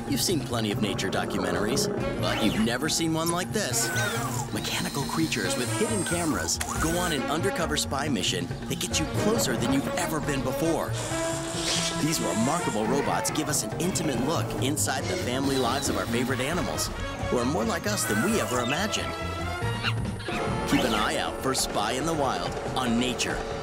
You've seen plenty of nature documentaries, but you've never seen one like this. Mechanical creatures with hidden cameras go on an undercover spy mission that gets you closer than you've ever been before. These remarkable robots give us an intimate look inside the family lives of our favorite animals, who are more like us than we ever imagined. Keep an eye out for Spy in the Wild on Nature.